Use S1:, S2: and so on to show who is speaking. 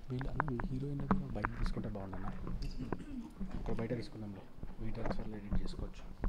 S1: వీళ్ళు అన్న హీరోయిన్ కూడా బయట తీసుకుంటే బాగుండన్న. అక్కడ బయట తీసుకుందాంలో, వీటి ట్రాన్స్ఫర్లో ఎడిట్ చేసుకోవచ్చు.